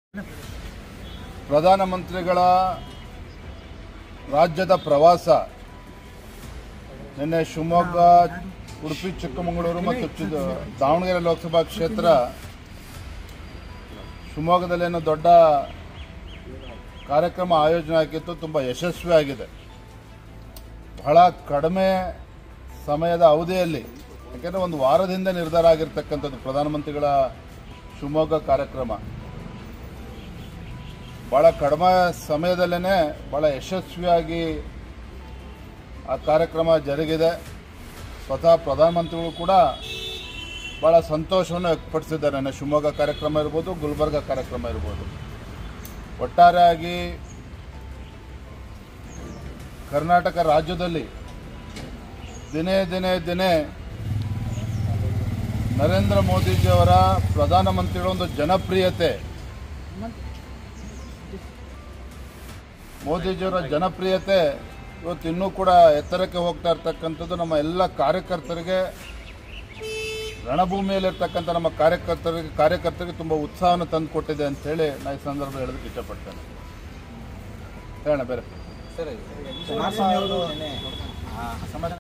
ಪ್ರಧಾನಮಂತ್ರಿಗಳ ರಾಜ್ಯದ ಪ್ರವಾಸ ನಿನ್ನೆ ಶಿವಮೊಗ್ಗ, ಉಡುಪಿ, ಚಿಕ್ಕಮಗಳೂರು ಮತ್ತು ದಾವಣಗೆರೆ ಲೋಕಸಭಾ ಕ್ಷೇತ್ರ ಶಿವಮೊಗ್ಗದಲ್ಲೇನೋ ದೊಡ್ಡ ಕಾರ್ಯಕ್ರಮ ಆಯೋಜನೆ ಆಗಿತ್ತು. ತುಂಬ ಯಶಸ್ವಿಯಾಗಿದೆ. ಬಹಳ ಕಡಿಮೆ ಸಮಯದ ಅವಧಿಯಲ್ಲಿ, ಯಾಕೆಂದರೆ ಒಂದು ವಾರದಿಂದ ನಿರ್ಧಾರ ಆಗಿರ್ತಕ್ಕಂಥದ್ದು ಪ್ರಧಾನಮಂತ್ರಿಗಳ ಶಿವಮೊಗ್ಗ ಕಾರ್ಯಕ್ರಮ. ಭಾಳ ಕಡಿಮೆ ಸಮಯದಲ್ಲೇ ಭಾಳ ಯಶಸ್ವಿಯಾಗಿ ಆ ಕಾರ್ಯಕ್ರಮ ಜರುಗಿದೆ. ಸ್ವತಃ ಪ್ರಧಾನಮಂತ್ರಿಗಳು ಕೂಡ ಭಾಳ ಸಂತೋಷವನ್ನು ವ್ಯಕ್ತಪಡಿಸಿದ್ದಾರೆ. ಶಿವಮೊಗ್ಗ ಕಾರ್ಯಕ್ರಮ ಇರ್ಬೋದು, ಗುಲ್ಬರ್ಗ ಕಾರ್ಯಕ್ರಮ ಇರ್ಬೋದು. ಒಟ್ಟಾರೆಯಾಗಿ ಕರ್ನಾಟಕ ರಾಜ್ಯದಲ್ಲಿ ದಿನೇ ದಿನೇ ದಿನೇ ನರೇಂದ್ರ ಮೋದಿಜಿಯವರ ಪ್ರಧಾನಮಂತ್ರಿಗಳ ಒಂದು ಜನಪ್ರಿಯತೆ, ಮೋದಿಜಿಯವರ ಜನಪ್ರಿಯತೆ ಇವತ್ತು ಇನ್ನೂ ಕೂಡ ಎತ್ತರಕ್ಕೆ ಹೋಗ್ತಾ ಇರ್ತಕ್ಕಂಥದ್ದು ನಮ್ಮ ಎಲ್ಲ ಕಾರ್ಯಕರ್ತರಿಗೆ, ರಣಭೂಮಿಯಲ್ಲಿರ್ತಕ್ಕಂಥ ನಮ್ಮ ಕಾರ್ಯಕರ್ತರಿಗೆ ತುಂಬ ಉತ್ಸಾಹವನ್ನು ತಂದು ಕೊಟ್ಟಿದೆ ಅಂತೇಳಿ ನಾನು ಈ ಸಂದರ್ಭ ಹೇಳೋದಕ್ಕೆ ಇಷ್ಟಪಡ್ತೇನೆ. ಹೇಳೋಣ ಬೇರೆ ಸರ್,